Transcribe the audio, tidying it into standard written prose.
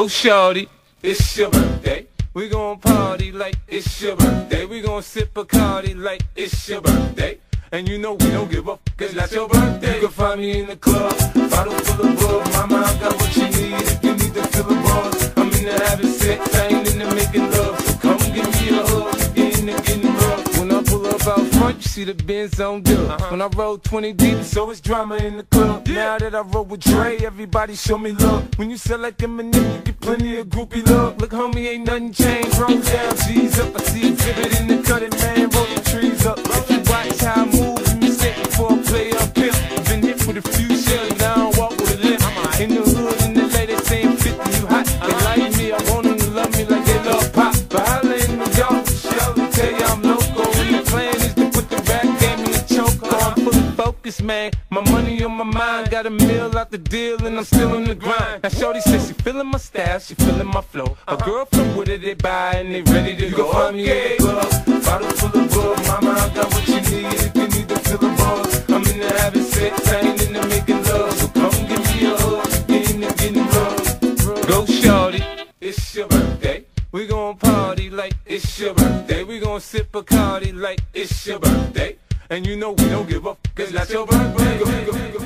Go shorty, it's your birthday. We gon' party like it's your birthday. We gon' sip Bacardi like it's your birthday. And you know we don't give up, cause that's your birthday. You can find me in the club, bottle full of bug. Mama, I got what you need if you need to fill the bars. I'm in the having sex, I ain't in the making love. So come give me a hug, get in the getting rough. When I pull up out front, you see the Benz on dub. When I roll 20 deep, so it's drama in the club. Now that I roll with Dre, everybody show me love. When you sell like Eminem, you get plenty of groupie love. Look, homie, ain't nothing changed. Roll down, G's up. I see exhibit in the cutting, man. Roll the trees up. If you watch how I move, you mistake before I play up pimp. Been hit with a few shells, now I don't walk with a limp. In the hood, in the lady saying 50, you hot. They like me, I want them to love me like they love pop. But holla in New York, Shelly tell you I'm local. And the plan is to put the rap game in the choke. I'm fully focused, man. My money on my mind, got a meal out the deal, and I'm still on the grind. Now shorty says she feeling my style, she feeling my flow. A girl from Wooded, they buy and they ready to go. You can find me at the club, bottle full of bug. Mama, I got what you need if you need to fill the bars. I'm in the having sex, I ain't in the making love. So come give me a hug, get in the getting rough. Go shorty, it's your birthday. We gon' party like it's your birthday. We gon' sip Bacardi like it's your birthday. And you know we don't give up, cause that's your birthday.